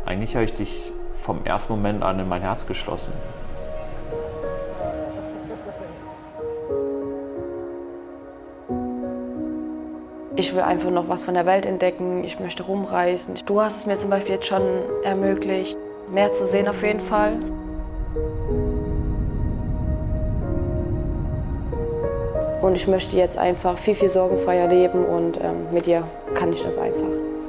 Eigentlich habe ich dich vom ersten Moment an in mein Herz geschlossen. Ich will einfach noch was von der Welt entdecken, ich möchte rumreisen. Du hast es mir zum Beispiel jetzt schon ermöglicht, mehr zu sehen auf jeden Fall. Und ich möchte jetzt einfach viel, viel sorgenfreier leben und mit dir kann ich das einfach.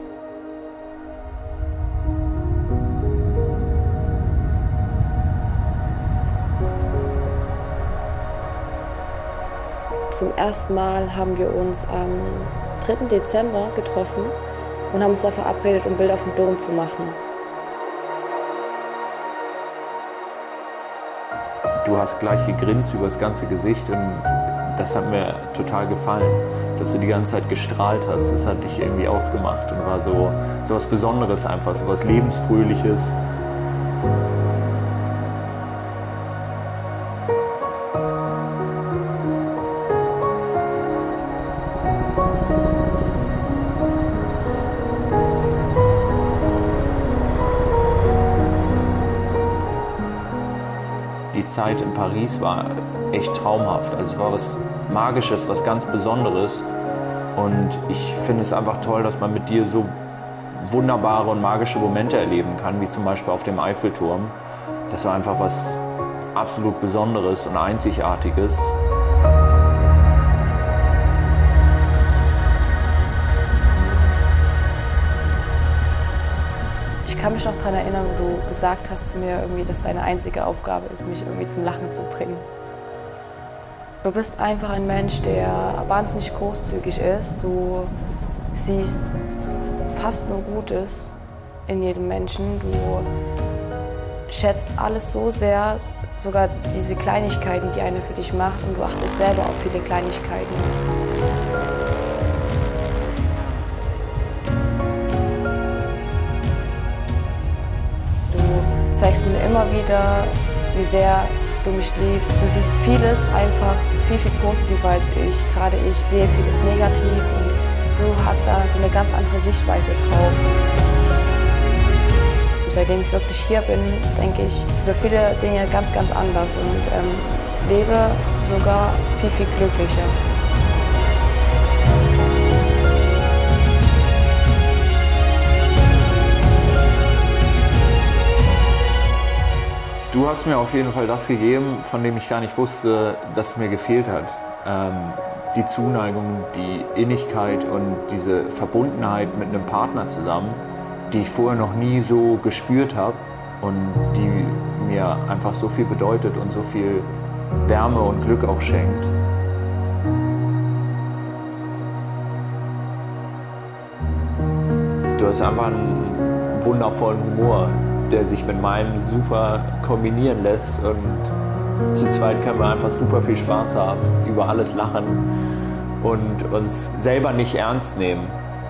Zum ersten Mal haben wir uns am 3. Dezember getroffen und haben uns da verabredet, um Bilder auf dem Dom zu machen. Du hast gleich gegrinst über das ganze Gesicht und das hat mir total gefallen, dass du die ganze Zeit gestrahlt hast. Das hat dich irgendwie ausgemacht und war so was Besonderes einfach, so was Lebensfröhliches. Die Zeit in Paris war echt traumhaft. Also es war was Magisches, was ganz Besonderes. Und ich finde es einfach toll, dass man mit dir so wunderbare und magische Momente erleben kann, wie zum Beispiel auf dem Eiffelturm. Das war einfach was absolut Besonderes und Einzigartiges. Ich kann mich noch daran erinnern, wo du gesagt hast zu mir, irgendwie, dass deine einzige Aufgabe ist, mich irgendwie zum Lachen zu bringen. Du bist einfach ein Mensch, der wahnsinnig großzügig ist. Du siehst fast nur Gutes in jedem Menschen. Du schätzt alles so sehr, sogar diese Kleinigkeiten, die einer für dich macht, und du achtest selber auf viele Kleinigkeiten. Du zeigst mir immer wieder, wie sehr du mich liebst. Du siehst vieles einfach viel, viel positiver als ich. Gerade ich sehe vieles negativ und du hast da so eine ganz andere Sichtweise drauf. Seitdem ich wirklich hier bin, denke ich über viele Dinge ganz, ganz anders und lebe sogar viel, viel glücklicher. Du hast mir auf jeden Fall das gegeben, von dem ich gar nicht wusste, dass es mir gefehlt hat. Die Zuneigung, die Innigkeit und diese Verbundenheit mit einem Partner zusammen, die ich vorher noch nie so gespürt habe und die mir einfach so viel bedeutet und so viel Wärme und Glück auch schenkt. Du hast einfach einen wundervollen Humor, der sich mit meinem super kombinieren lässt, und zu zweit können wir einfach super viel Spaß haben, über alles lachen und uns selber nicht ernst nehmen.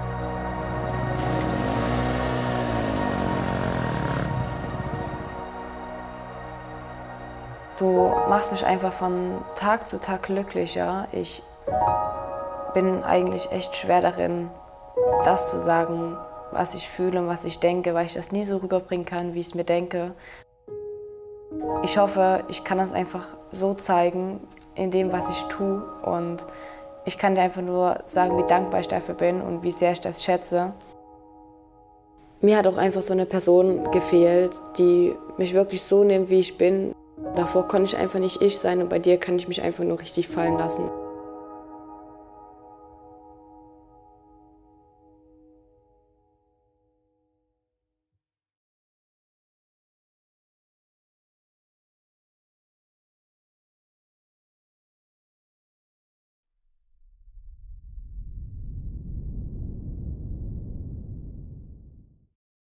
Du machst mich einfach von Tag zu Tag glücklicher. Ich bin eigentlich echt schwer darin, das zu sagen, was ich fühle und was ich denke, weil ich das nie so rüberbringen kann, wie ich es mir denke. Ich hoffe, ich kann das einfach so zeigen, in dem, was ich tue. Und ich kann dir einfach nur sagen, wie dankbar ich dafür bin und wie sehr ich das schätze. Mir hat auch einfach so eine Person gefehlt, die mich wirklich so nimmt, wie ich bin. Davor konnte ich einfach nicht ich sein und bei dir kann ich mich einfach nur richtig fallen lassen.